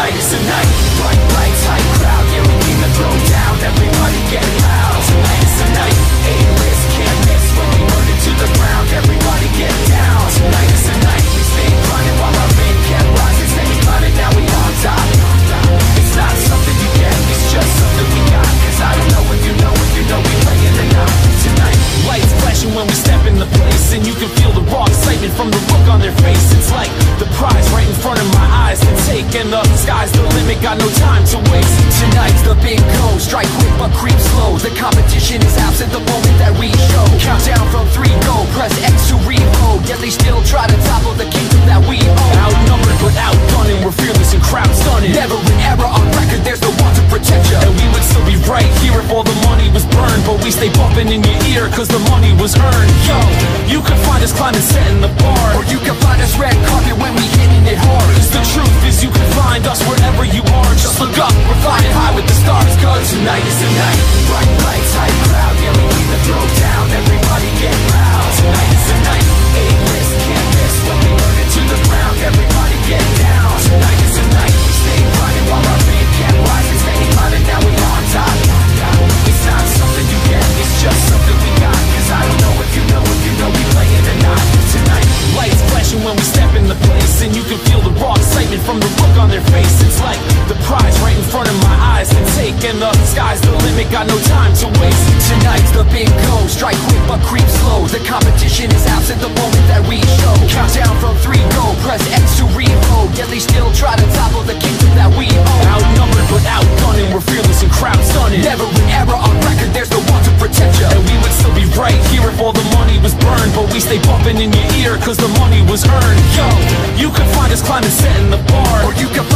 tonight is the night. Bright lights, high crowd, yeah, we came to throw down. Everybody get loud. Tonight is the night. A-list, can't miss when we burn it to the ground. Everybody get down. Tonight is the night. We stay grinding while our fame can't rise. It's steady climbing, now we on top. It's not something you get, it's just something we got. Cause I don't know if you know we playing or not. Tonight, lights flashing when we step in the place, and you can feel the raw excitement from the look on their face. It's like the prize right in front of my eyes to take, and the sky's the limit, got no time to waste. Tonight's the big go, strike quick but creep slow. The competition is absent the moment that we show. Countdown from 3, go, press X to reload. Yet they still try to topple the kingdom that we own. Outnumbered but outgunning, we're fearless and crowd stunning. Never an error on record, there's no one to protect you. And we would still be right here if all the money was burned, but we stay bumping in your ear cause the money was earned. Yo, you can find us climbing, setting the bar, or you can find us red carpet when we hitting it hard. Cause the truth is you can find us wherever you are. Just look up, we're flying high with the stars. Cause tonight is the night. Bright lights, high crowd, yeah, we need to throw down. Everybody get loud. Tonight is the night. A-list, can't miss when we burn it to the ground. Everybody get down. Tonight is the night. We stay grinding while our fame can't rise. It's steady climbing, now we on top. It's not something you get, it's just something we got. Cause I don't know if you know we playing or not. Tonight, lights flashing when we step in the place, and you can feel the raw excitement from the look on their face. It's like the prize right in front of my eyes to take, and the sky's the limit, got no time to waste. Tonight's the big go, strike quick but creep slow. The competition is absent the moment that we show. Countdown from 3, go, press X to reload. Yet they still try to topple the kingdom that we own. Outnumbered but outgunning, we're fearless and crowd stunning. Never an error on record, there's no one to protect you. And we would still be right here if all the money was burned, but we stay bumping in your ear cause the money was earned. Yo, you can find us climbing, setting the bar, or you can